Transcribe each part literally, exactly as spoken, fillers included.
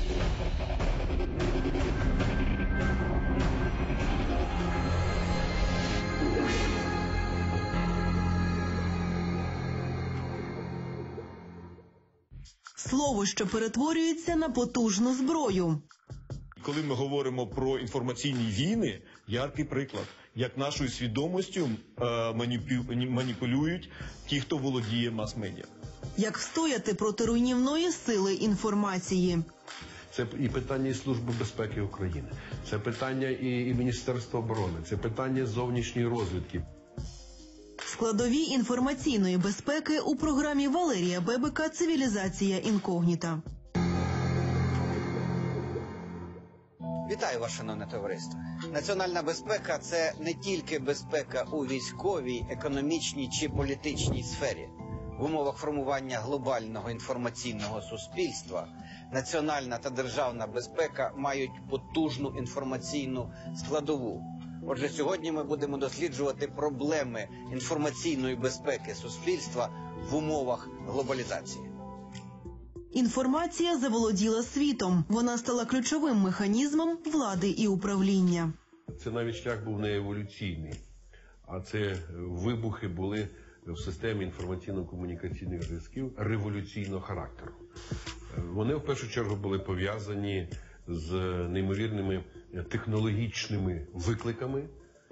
Слово, що перетворюється на потужну зброю. Коли ми говоримо про інформаційні війни, яркий приклад, як нашою свідомістю е, маніпулюють ті, хто володіє мас-медіа. Як встояти проти руйнівної сили інформації. Це і питання і Служби безпеки України, це питання і, і Міністерства оборони, це питання зовнішньої розвідки. Складові інформаційної безпеки у програмі Валерія Бебека «Цивілізація інкогніта». Вітаю вас, шановне товариство. Національна безпека – це не тільки безпека у військовій, економічній чи політичній сфері. В умовах формування глобального інформаційного суспільства національна та державна безпека мають потужну інформаційну складову. Отже, сьогодні ми будемо досліджувати проблеми інформаційної безпеки суспільства в умовах глобалізації. Інформація заволоділа світом. Вона стала ключовим механізмом влади і управління. Це навіть шлях був не еволюційний, а це вибухи були в системі інформаційно-комунікаційних зв'язків революційного характеру. Вони в першу чергу були пов'язані з неймовірними технологічними викликами,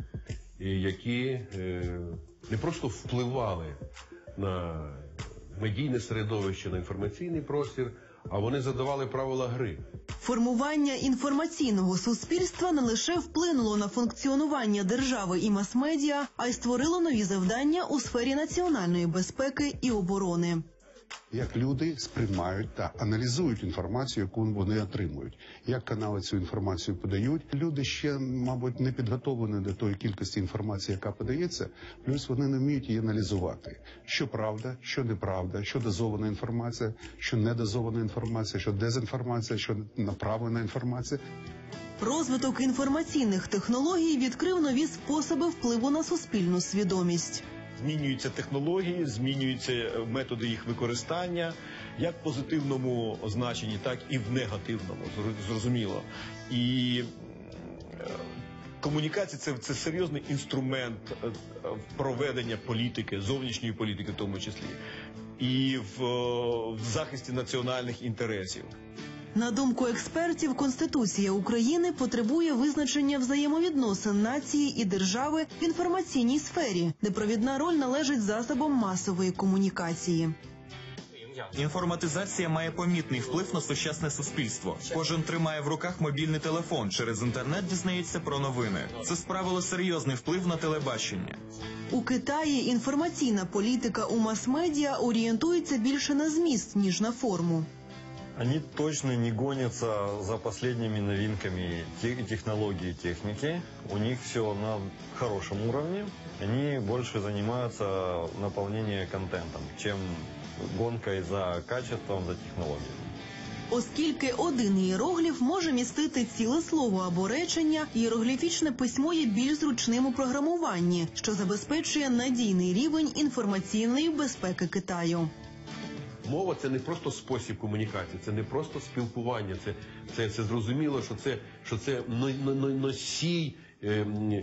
які не просто впливали на медійне середовище, на інформаційний простір, а вони задавали правила гри. Формування інформаційного суспільства не лише вплинуло на функціонування держави і мас-медіа, а й створило нові завдання у сфері національної безпеки і оборони. Як люди сприймають та аналізують інформацію, яку вони отримують. Як канали цю інформацію подають. Люди ще, мабуть, не підготовлені до тої кількості інформації, яка подається, плюс вони не вміють її аналізувати. Що правда, що неправда, що дозована інформація, що недозована інформація, що дезінформація, що направлена інформація. Розвиток інформаційних технологій відкрив нові способи впливу на суспільну свідомість. Змінюються технології, змінюються методи їх використання, як в позитивному значенні, так і в негативному, зрозуміло. І комунікація це, – це серйозний інструмент проведення політики, зовнішньої політики в тому числі, і в, в захисті національних інтересів. На думку експертів, Конституція України потребує визначення взаємовідносин нації і держави в інформаційній сфері, де провідна роль належить засобам масової комунікації. Інформатизація має помітний вплив на сучасне суспільство. Кожен тримає в руках мобільний телефон, через інтернет дізнається про новини. Це справило серйозний вплив на телебачення. У Китаї інформаційна політика у мас-медіа орієнтується більше на зміст, ніж на форму. Они точно не гонятся за последними новинками технологий и техники. У них все на хорошем уровне. Они больше занимаются наполнением контентом, чем гонкой за качеством, за технологиями. Оскільки один ієрогліф може містити ціле слово або речення, ієрогліфічне письмо є більш зручним у програмуванні, що забезпечує надійний рівень інформаційної безпеки Китаю. Мова – це не просто спосіб комунікації, це не просто спілкування, це, це, це зрозуміло, що це, що це носій е,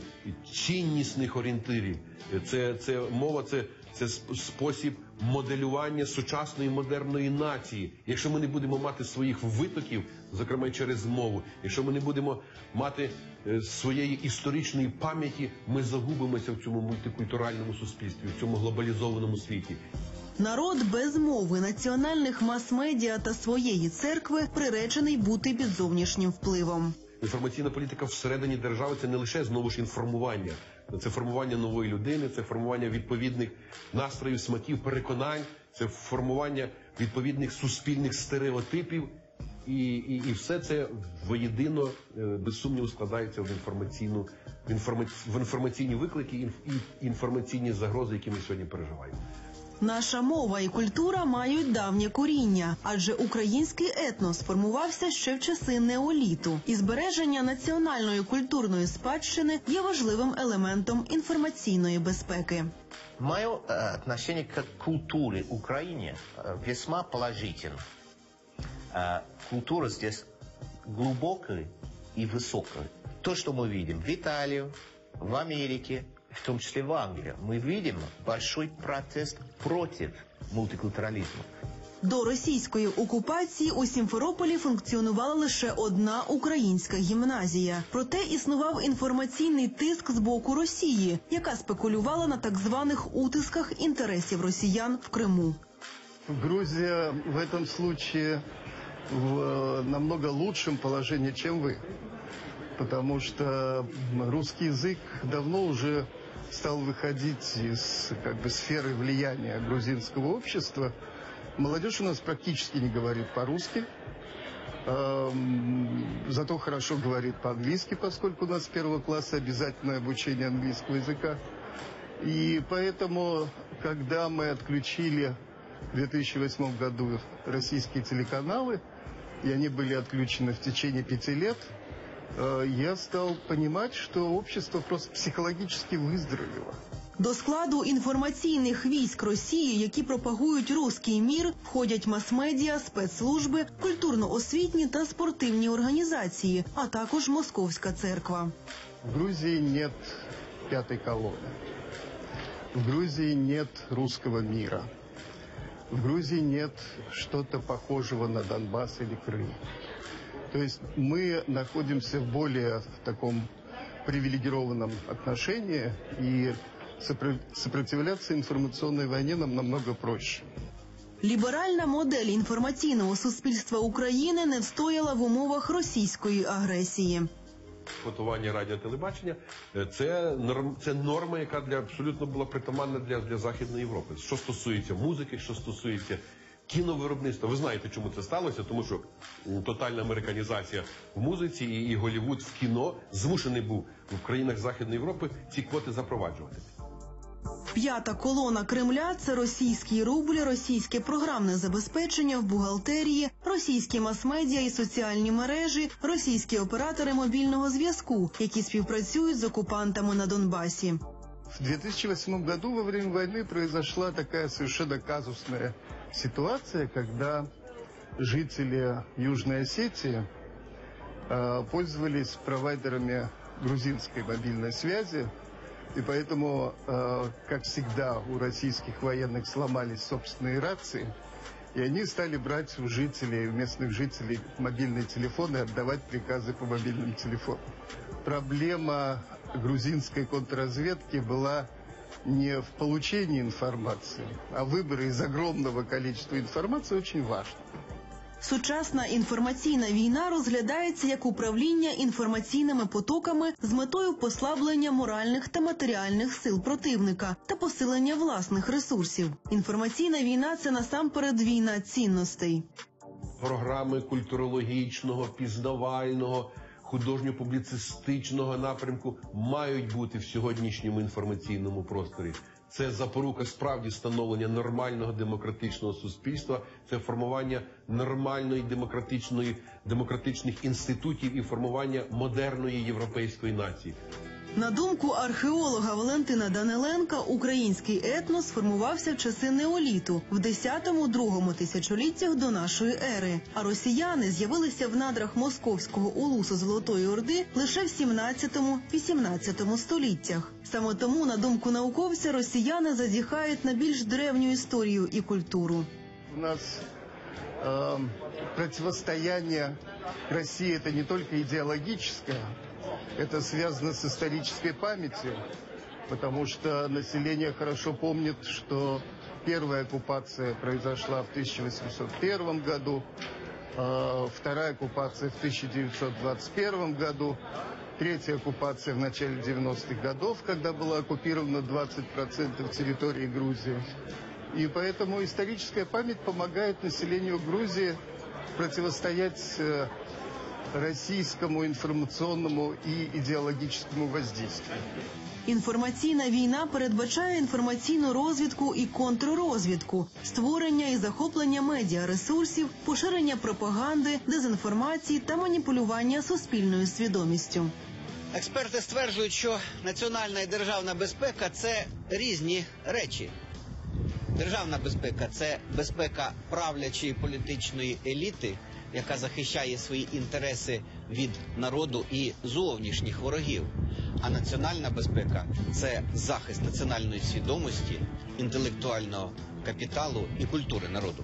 ціннісних орієнтирів. Це, це мова – це, це спосіб моделювання сучасної модерної нації. Якщо ми не будемо мати своїх витоків, зокрема через мову, якщо ми не будемо мати е, своєї історичної пам'яті, ми загубимося в цьому мультикультуральному суспільстві, в цьому глобалізованому світі. Народ без мови, національних мас-медіа та своєї церкви приречений бути під зовнішнім впливом. Інформаційна політика всередині держави – це не лише, знову ж, інформування. Це формування нової людини, це формування відповідних настроїв, смаків, переконань, це формування відповідних суспільних стереотипів. І, і, і все це воєдино, без сумніву, складається в, інформаційну, в, інформаці, в інформаційні виклики і інформаційні загрози, які ми сьогодні переживаємо. Наша мова і культура мають давнє коріння, адже український етнос формувався ще в часи неоліту. І збереження національної культурної спадщини є важливим елементом інформаційної безпеки. Мое э, отношение к культуре Украины э, весьма положительно. Э, культура здесь глубокой и высокой. То, что мы видим в Италии, в Америке, в том числе в Англии, мы видим большой протест против мультикультурализму. До російської окупації у Сімферополі функціонувала лише одна українська гімназія. Проте існував інформаційний тиск з боку Росії, яка спекулювала на так званих утисках інтересів росіян в Криму. Грузия в этом случае в намного лучшем положении, чем вы. Потому что русский язык давно уже стал выходить из как бы, сферы влияния грузинского общества. Молодежь у нас практически не говорит по-русски, зато хорошо говорит по-английски, поскольку у нас с первого класса обязательное обучение английского языка. И поэтому, когда мы отключили в две тысячи восьмом году российские телеканалы, и они были отключены в течение пяти лет, я стал понимать, что общество просто психологически выздоровело. До складу інформаційних військ Росії, які пропагують руський мір, входять мас-медіа, спецслужби, культурно-освітні та спортивні організації, а також Московська церква. В Грузии нет пятой колонны. В Грузии нет русского мира. В Грузии нет что-то похожего на Донбасс или Крым. То есть мы находимся в более таком привилегированном отношении, и сопротивляться информационной войне нам намного проще. Ліберальна модель інформаційного суспільства України не встояла в умовах російської агресії. Готування радіо, телебачення – це, норм, це норма, яка для, абсолютно була притаманна для, для Західної Європи. Що стосується музики, що стосується кіновиробництва. Ви знаєте, чому це сталося? Тому що тотальна американізація в музиці і, і Голлівуд в кіно змушений був в країнах Західної Європи ці квоти запроваджувати. П'ята колона Кремля – це російський рубль, російське програмне забезпечення в бухгалтерії, російські мас-медіа і соціальні мережі, російські оператори мобільного зв'язку, які співпрацюють з окупантами на Донбасі. В две тысячи восьмом году во время войны произошла такая совершенно казусная ситуация, когда жители Южной Осетии э, пользовались провайдерами грузинской мобильной связи, и поэтому, э, как всегда, у российских военных сломались собственные рации, и они стали брать у жителей, у местных жителей мобильные телефоны и отдавать приказы по мобильным телефонам. Проблема грузинской контрразведки была не в получении информации, а выборы из огромного количества информации очень важно. Сучасна інформаційна війна розглядається як управління інформаційними потоками з метою послаблення моральних та матеріальних сил противника та посилення власних ресурсів. Інформаційна війна – це насамперед війна цінностей. Програми культурологічного, пізнавального, художньо-публіцистичного напрямку мають бути в сьогоднішньому інформаційному просторі. Це запорука справді становлення нормального демократичного суспільства, це формування нормальної демократичної, демократичних інститутів і формування модерної європейської нації. На думку археолога Валентина Даниленка, український етнос формувався в часи неоліту, в десятому-другому тисячоліттях до нашої ери. А росіяни з'явилися в надрах московського улусу Золотої Орди лише в сімнадцятому-вісімнадцятому століттях. Саме тому, на думку науковця, росіяни зазіхають на більш древню історію і культуру. У нас э, противостояние России – это не только идеологическое, это связано с исторической памятью, потому что население хорошо помнит, что первая оккупация произошла в тысяча восемьсот первом году, вторая оккупация в тысяча девятьсот двадцать первом году, третья оккупация в начале девяностых годов, когда было оккупировано двадцать процентов территории Грузии. И поэтому историческая память помогает населению Грузии противостоять російському інформаційному і ідеологічному воздействию. Інформаційна війна передбачає інформаційну розвідку і контррозвідку, створення і захоплення медіаресурсів, поширення пропаганди, дезінформації та маніпулювання суспільною свідомістю. Експерти стверджують, що національна і державна безпека – це різні речі. Державна безпека – це безпека правлячої політичної еліти, яка захищає свої інтереси від народу і зовнішніх ворогів. А національна безпека – це захист національної свідомості, інтелектуального капіталу і культури народу.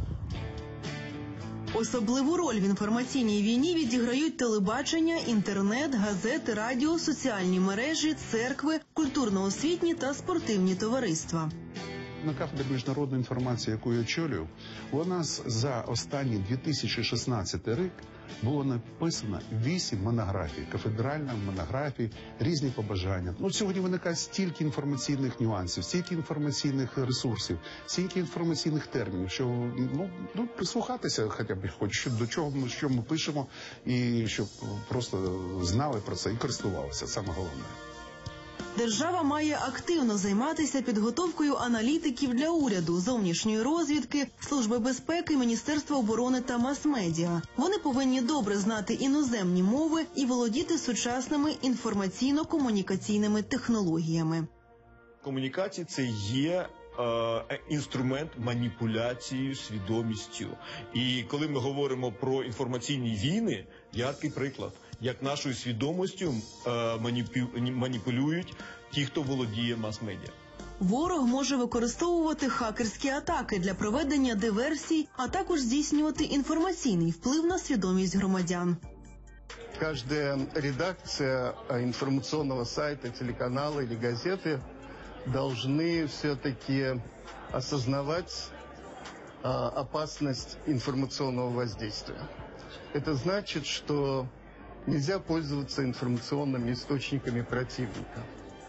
Особливу роль в інформаційній війні відіграють телебачення, інтернет, газети, радіо, соціальні мережі, церкви, культурно-освітні та спортивні товариства. На кафедрі міжнародної інформації, яку я очолюю, у нас за останній дві тисячі шістнадцятий рік було написано вісім монографій, кафедральних монографій, різні побажання. Ну, сьогодні виникає стільки інформаційних нюансів, стільки інформаційних ресурсів, стільки інформаційних термінів, що ну, ну прислухатися хоча б хоч до чого ми, що ми пишемо, і щоб просто знали про це і користувалися, саме головне. Держава має активно займатися підготовкою аналітиків для уряду, зовнішньої розвідки, Служби безпеки, Міністерства оборони та мас-медіа. Вони повинні добре знати іноземні мови і володіти сучасними інформаційно-комунікаційними технологіями. Комунікації – це є е, інструмент маніпуляції свідомістю. І коли ми говоримо про інформаційні війни, яркий приклад, як нашою свідомістю е, маніпю, маніпулюють ті, хто володіє мас-медіа. Ворог може використовувати хакерські атаки для проведення диверсій, а також здійснювати інформаційний вплив на свідомість громадян. Каждая редакция информационного сайта, телеканала или газеты должны все-таки осознавать а, опасность информационного воздействия. Это значит, что нельзя пользоваться информационными источниками противника.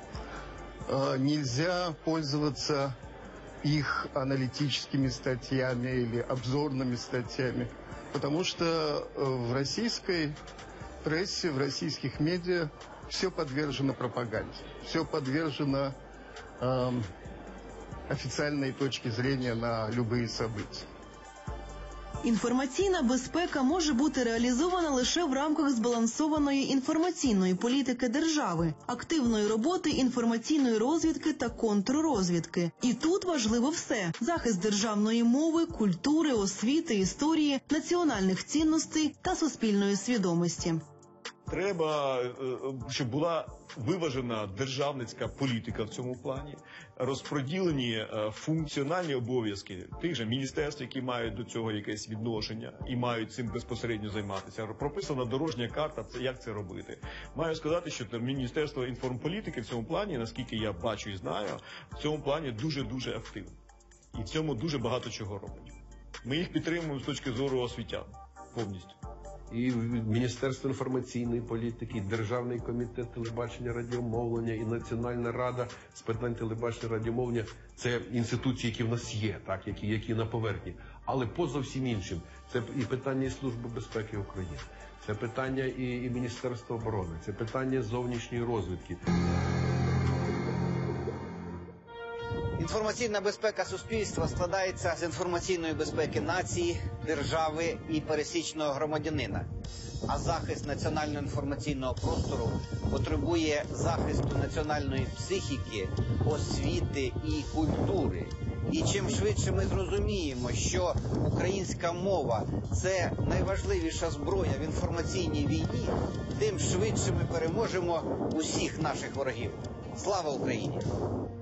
А, нельзя пользоваться их аналитическими статьями или обзорными статьями, потому что в российской прессе, в российских медиа все подвержено пропаганде, все подвержено э, официальной точке зрения на любые события. Інформаційна безпека може бути реалізована лише в рамках збалансованої інформаційної політики держави, активної роботи інформаційної розвідки та контррозвідки. І тут важливо все – захист державної мови, культури, освіти, історії, національних цінностей та суспільної свідомості. Треба, щоб була виважена державницька політика в цьому плані, розподілені функціональні обов'язки тих же міністерств, які мають до цього якесь відношення і мають цим безпосередньо займатися. Прописана дорожня карта, як це робити. Маю сказати, що Міністерство інформполітики в цьому плані, наскільки я бачу і знаю, в цьому плані дуже-дуже активно. І в цьому дуже багато чого робить. Ми їх підтримуємо з точки зору освітян повністю. І Міністерство інформаційної політики, і Державний комітет телебачення, радіомовлення, і Національна рада з питань телебачення, радіомовлення – це інституції, які в нас є, так, які, які на поверхні. Але поза всім іншим, це і питання і Служби безпеки України, це питання і, і Міністерства оборони, це питання зовнішньої розвідки. Інформаційна безпека суспільства складається з інформаційної безпеки нації, держави і пересічного громадянина. А захист національного інформаційного простору потребує захисту національної психіки, освіти і культури. І чим швидше ми зрозуміємо, що українська мова – це найважливіша зброя в інформаційній війні, тим швидше ми переможемо усіх наших ворогів. Слава Україні!